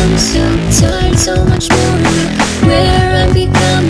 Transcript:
I'm so tired, so much more. Where I become